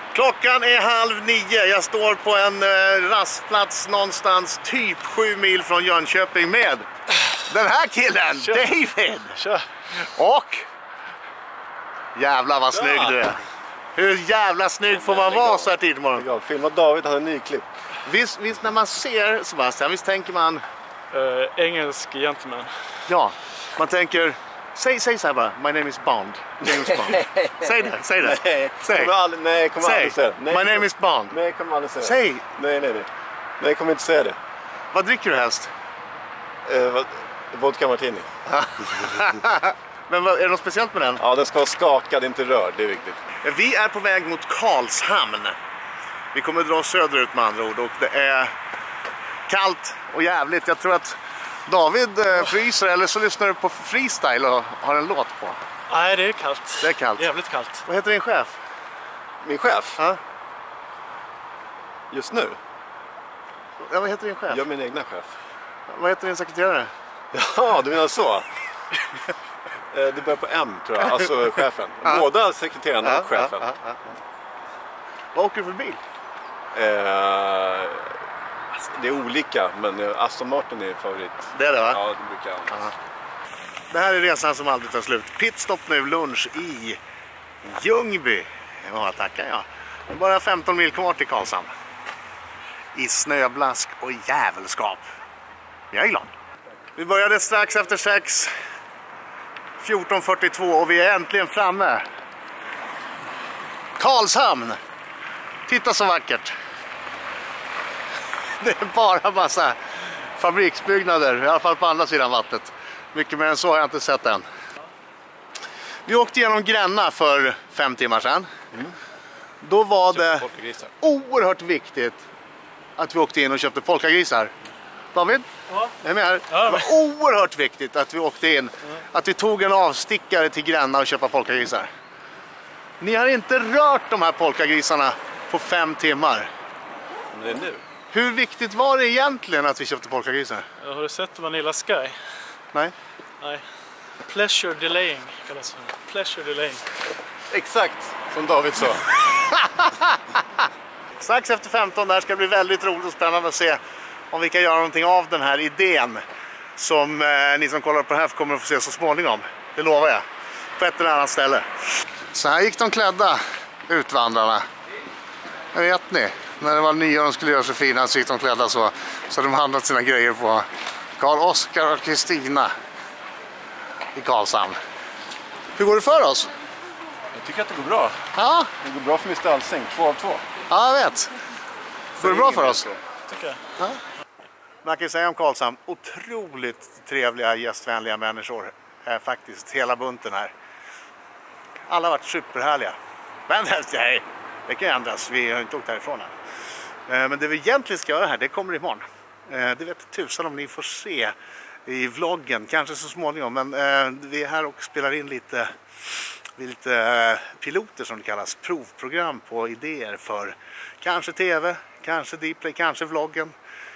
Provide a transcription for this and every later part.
Klockan är 8:30. Jag står på en rastplats någonstans typ 7 mil från Jönköping med den här killen, Tja. David. Tja. Och jävlar vad snygg du är. Hur jävla snygg får man vara så här tidigt morgon? Ja, filma David hade en ny klipp. Visst när man ser Sebastian, visst tänker man engelsk gentleman. Ja, man tänker säg så här bara, my name is Bond. James Bond. Säg det. Säg. Kommer aldrig säga det. My name is Bond. Nej, kommer aldrig säga det. Säg. Nej, kommer inte säga det. Vad dricker du helst? Vodka martini. Men är det något speciellt med den? Ja, den ska vara skakad, inte rörd, det är viktigt. Vi är på väg mot Karlshamn. Vi kommer dra söderut med andra ord och det är kallt och jävligt. Jag tror att David fryser, eller så lyssnar du på freestyle och har en låt på. Nej, det är kallt. Det är kallt. Jävligt kallt. Vad heter din chef? Min chef? Ja. Just nu? Ja, vad heter din chef? Jag är min egna chef. Vad heter din sekreterare? Ja, du menar så. Det börjar på M, tror jag. Alltså chefen. Båda sekreterarna och chefen. Vad åker du för bil? Det är olika, men Aston Martin är favorit. Det är det, va? Ja, det brukar jag. Det här är resan som aldrig tar slut. Pitstop nu, lunch i Ljungby. Ja, tackar jag. Det är bara 15 mil kvar till Karlshamn. I snöblask och jävelskap. Jag är glad. Vi började strax efter 6. 14:42 och vi är äntligen framme. Karlshamn. Titta så vackert. Det är bara massa fabriksbyggnader, i alla fall på andra sidan vattnet. Mycket mer än så har jag inte sett än. Vi åkte igenom Gränna för 5 timmar sedan. Då var det oerhört viktigt att vi åkte in och köpte polkagrisar. David? Ja. Är med här? Ja, det var oerhört viktigt att vi åkte in. Att vi tog en avstickare till Gränna och köpa polkagrisar. Ni har inte rört de här polkagrisarna på 5 timmar. Men det är nu. Hur viktigt var det egentligen att vi köpte polkagrisar? Har du sett Vanilla Sky? Nej. Nej. Pleasure delaying kallas det. Pleasure delaying. Exakt som David sa. Strax efter 15 där ska det bli väldigt roligt och spännande att se om vi kan göra någonting av den här idén som ni som kollar på det här kommer att få se så småningom. Det lovar jag. På ett eller annat ställe. Så här gick de klädda, utvandrarna. Jag vet ni, när det var nya och de skulle göra sig fina så gick de klädda så. Så de handlat sina grejer på Karl Oskar och Kristina i Karlshamn. Hur går det för oss? Jag tycker att det går bra. Ja. Det går bra för Mr. Alsing, 2 av 2. Ja, jag vet. Går det bra för oss? Tycker jag. Ja. Man kan ju säga om Karlshamn, otroligt trevliga, gästvänliga människor. Faktiskt, hela bunten här. Alla har varit superhärliga. Men nej, det kan ändras, vi har inte åkt härifrån än. Men det vi egentligen ska göra här, det kommer imorgon. Det vet tusan om ni får se i vloggen, kanske så småningom. Men vi är här och spelar in lite piloter som det kallas, provprogram på idéer för kanske tv, kanske Dplay, kanske vloggen.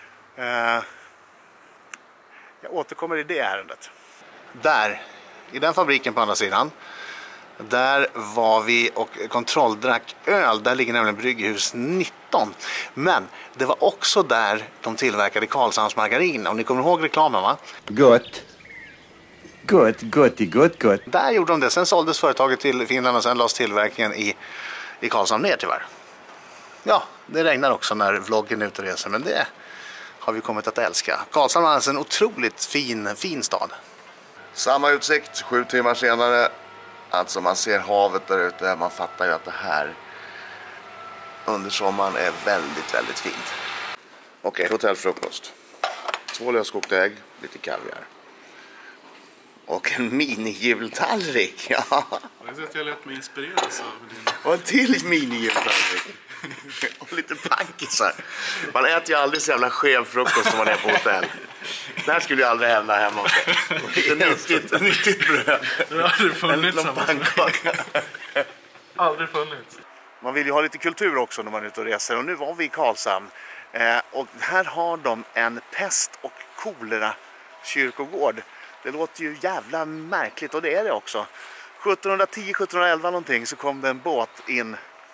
Jag återkommer i det ärendet. Där, i den fabriken på andra sidan, där var vi och kontrolldrack öl. Där ligger nämligen Brygghus 19. Men det var också där de tillverkade Karlshamns margarin. Om ni kommer ihåg reklamen, va? Gott. Gott. Där gjorde de det. Sen såldes företaget till Finland och sen lades tillverkningen i Karlshamn ner tyvärr. Ja, det regnar också när vloggen är ute och reser. Men det har vi kommit att älska. Karlshamn är alltså en otroligt fin stad. Samma utsikt 7 timmar senare. Alltså man ser havet där ute. Man fattar ju att det här under sommaren är väldigt fint. Okej, hotellfrukost. 2 löskokta ägg, lite kaviar. Och en mini-jultallrik. Ja. Jag vet att jag lät mig inspireras av din... Och en till mini-jultallrik. Och lite pankisar. Man äter ju aldrig så jävla skev frukost som man är på hotell. Det här skulle ju aldrig hända hemma också. Lite nyttigt bröd. Det har aldrig funnits. En pannkaka. Aldrig funnits. Man vill ju ha lite kultur också när man är ute och reser. Och nu var vi i Karlshamn. Och här har de en pest- och kolera kyrkogård. Det låter ju jävla märkligt och det är det också. 1710-1711 någonting så kom det en båt in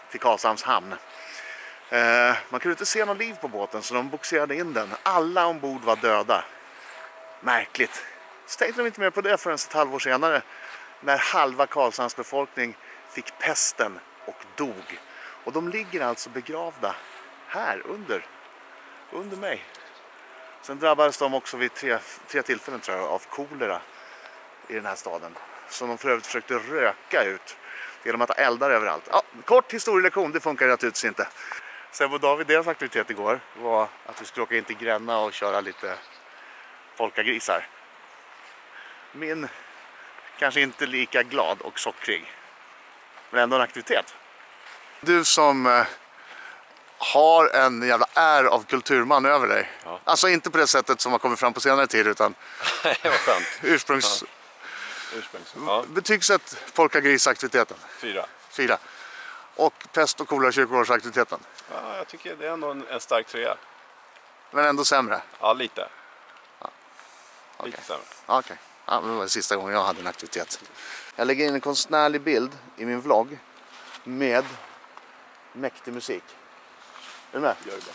till Karlshamns hamn. Man kunde inte se någon liv på båten så de boxerade in den. Alla ombord var döda. Märkligt. Så tänkte de inte mer på det förrän ett halvår senare när halva Karlshamns befolkning fick pesten och dog. Och de ligger alltså begravda här under mig. Sen drabbades de också vid tre tillfällen tror jag av kolera i den här staden. Som de för övrigt försökte röka ut genom att ha eldar överallt. Ja, kort historielektion, det funkar naturligtvis inte. Sen var David, deras aktivitet igår var att vi skulle åka in till Gränna och köra lite polkagrisar. Min kanske inte lika glad och sockrig, men ändå en aktivitet. Du som har en jävla av kulturman över dig. Ja. Alltså inte på det sättet som har kommit fram på senare tid utan det var skönt. Ursprungs. Ja. Betygssätt polkagrisaktiviteten. 4. Och pest- och kolera-kyrkogårdsaktiviteten. Ja, jag tycker det är ändå en stark 3. Men ändå sämre? Ja, lite. Ja. Okay. Lite sämre. Okej. Ja, det var det sista gången jag hade en aktivitet. Jag lägger in en konstnärlig bild i min vlogg med mäktig musik. Är du med? Gör det bara.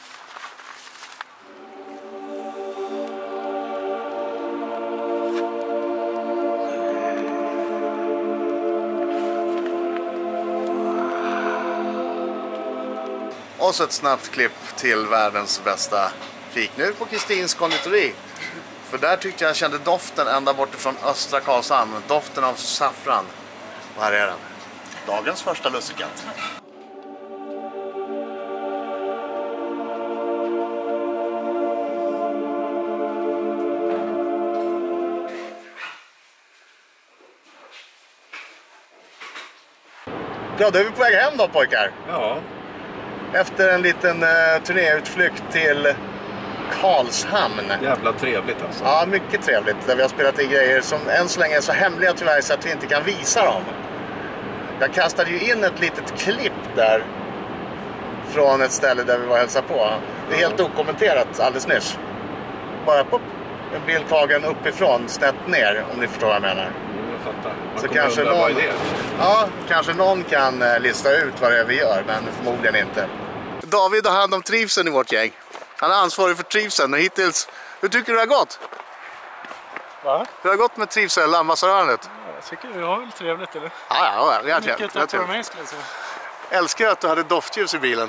Och så ett snabbt klipp till världens bästa fik. Nu på Kristins konditori. För där tyckte jag kände doften ända bort från östra Karlshamn. Doften av saffran. Och här är den. Dagens första lussekatt. Ja, då är vi på väg hem då pojkar. Ja. Efter en liten turnéutflykt till Karlshamn. Jävla trevligt alltså. Ja, mycket trevligt. Där vi har spelat in grejer som än så länge är så hemliga tyvärr så att vi inte kan visa dem. Jag kastade ju in ett litet klipp där från ett ställe där vi var och hälsade på. Det är helt okommenterat alldeles nyss. Bara pop, en bild tagen uppifrån, snett ner om ni förstår vad jag menar. Jag fattar. Man Så kanske någon... Ja, kanske någon kan lista ut vad det är vi gör, men förmodligen inte. David har hand om trivseln i vårt gäng. Han är ansvarig för trivseln och hittills, hur tycker du det har gått? Va? Hur har det gått med trivseln, ambassadörandet? Jag tycker vi har väl trevligt eller? Ja, jag Mycket tack vare mig skulle jag säga. Älskar att du hade doftljus i bilen.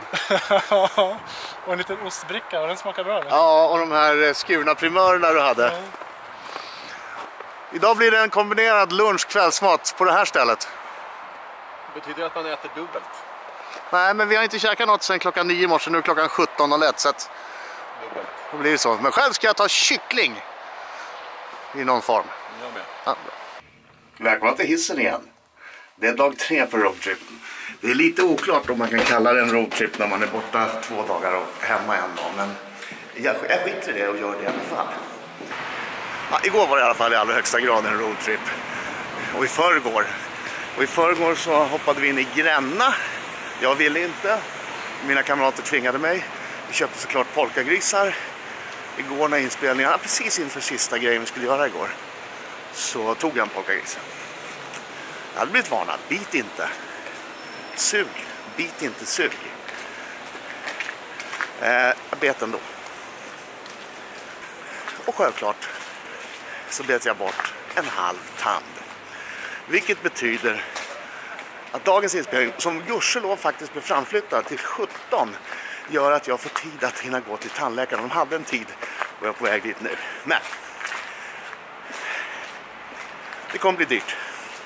Och en liten ostbricka, och den smakar bra eller? Ja, och de här skurna primörerna du hade. Ja. Idag blir det en kombinerad lunch-kvällsmat på det här stället. Betyder det att man äter dubbelt? Nej, men vi har inte käkat något sedan klockan 9 i morse, nu är klockan 17.01 så att Dubbelt. då blir det så. Men själv ska jag ta kyckling i någon form. Jag med. Ja. Välkomna till hissen igen. Det är dag 3 på roadtrip. Det är lite oklart om man kan kalla det en roadtrip när man är borta 2 dagar och hemma en dag. Men jag skiter i det och gör det i alla fall. Ja, igår var det i alla fall i allra högsta grad en roadtrip. Och i förrgår så hoppade vi in i Gränna. Jag ville inte. Mina kamrater tvingade mig. Vi köpte såklart polkagrisar. Igår när inspelningarna, precis inför sista grejen vi skulle göra igår, så tog jag en polkagris. Jag hade blivit varnad. Bit inte. Sug. Bit inte, sug. Jag bet ändå. Och självklart så bet jag bort en halv tand. Vilket betyder att dagens inspelning, som gudskelov faktiskt blev framflyttad till 17, gör att jag får tid att hinna gå till tandläkaren. De hade en tid och jag är på väg dit nu. Men det kommer bli dyrt.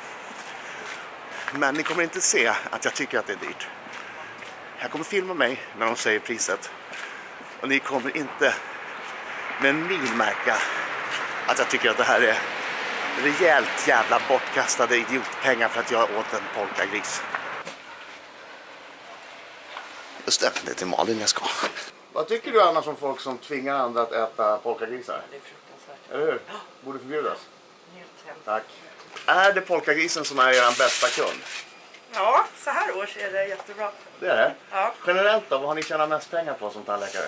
Men ni kommer inte se att jag tycker att det är dyrt. Jag kommer filma mig när de säger priset. Och ni kommer inte med en min märka att jag tycker att det här är rejält jävla bortkastade idiotpengar för att jag åt en polkagris. Just det är till Malin jag ska. Vad tycker du annars om folk som tvingar andra att äta polkagrisar? Det är fruktansvärt. Eller hur? Borde förbjudas. Njut. Tack. Är det polkagrisen som är er bästa kund? Ja, så här års är det jättebra. Det är det? Ja. Generellt då, vad har ni tjänat mest pengar på som tandläkare?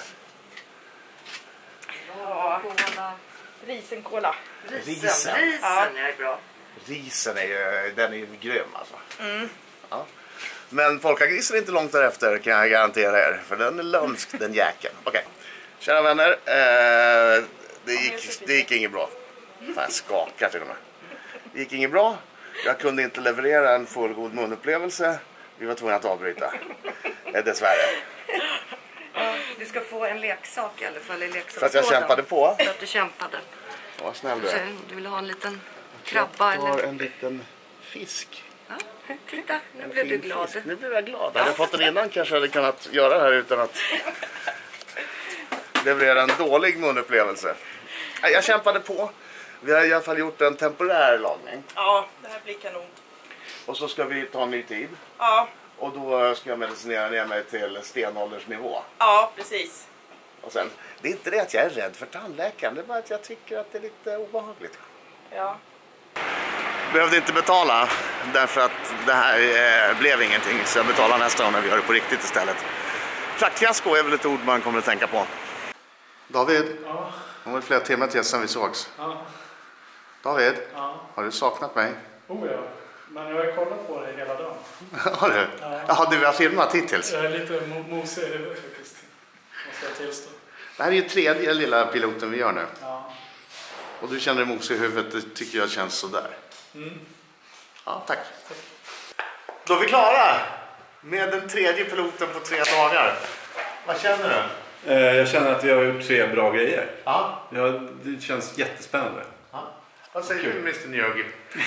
Ja. Risenkola. Risen. Risen är bra. Risen är ju, den är ju grym alltså. Mm. Ja. Men polkagrisen är inte långt därefter kan jag garantera er. För den är lömsk, den jäkeln. Okej. Kära vänner, det gick inget bra. Fan, jag skakar till och med. Det gick inget bra. Jag kunde inte leverera en fullgod munupplevelse. Vi var tvungna att avbryta. Dessvärre. Ja, du ska få en leksak i alla fall. För att jag kämpade på. För att du kämpade. Vad snäll du är. Du vill ha en liten krabba Jag har eller... en liten fisk. Ja, titta, nu blev du glad. Fisk. Nu blev jag glad. Hade jag fått den innan kanske jag hade kunnat göra det här utan att leverera en dålig munupplevelse. Jag kämpade på. Vi har i alla fall gjort en temporär lagning. Ja, det här blir kanon. Och så ska vi ta en ny tid. Ja, Och då ska jag medicinera ner mig till stenåldersnivå. ja, precis. Och sen, det är inte det att jag är rädd för tandläkaren. Det är bara att jag tycker att det är lite obehagligt. Ja. Behövde inte betala därför att det här blev ingenting. Så jag betalar nästa gång när vi gör det på riktigt istället. Fraktfiasko är väl ett ord man kommer att tänka på. David, Ja. det var flera timmar till sen vi sågs. Ja. David, Ja. har du saknat mig? Oh ja. Men jag har ju kollat på dig hela dagen. Har du? Ja. Jaha, du har filmat hittills. Jag är lite mosig i huvudet faktiskt. Måste jag tillstå. Det här är ju tredje lilla piloten vi gör nu. Ja. Och du känner dig mosig i huvudet, det tycker jag känns sådär. Mm. Ja, tack. Då är vi klara med den tredje piloten på 3 dagar. Vad känner du? Jag känner att vi har gjort 3 bra grejer. Ja. Det känns jättespännande. Ja. Vad säger du, Mr. Nyogi?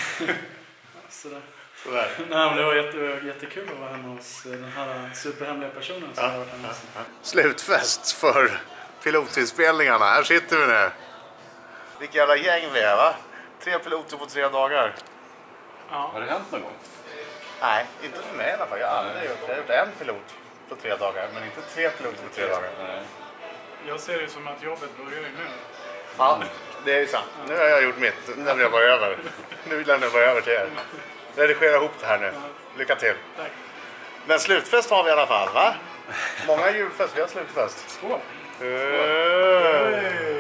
Sådär. Sådär. Nej, men det var jättekul att vara hemma hos den här superhemliga personen som jag har varit hemma hos. Slutfest för pilotinspelningarna. Här sitter vi nu. Vilka jävla gäng vi är, va? 3 piloter på 3 dagar. Ja. Har det hänt någon gång? Nej, inte för mig i alla fall. Jag har aldrig gjort. Jag har gjort en pilot på 3 dagar, men inte 3 piloter på 3 dagar. Nej. Jag ser det som att jobbet börjar ju nu. Ja, det är ju sant. Nu har jag gjort mitt. Nu lämnar jag bara över. Nu lämnar jag bara över till er. Redigera ihop det här nu. Lycka till. Tack. Men slutfest har vi i alla fall, va? Många julfest. Vi har slutfest. Skål! Hey.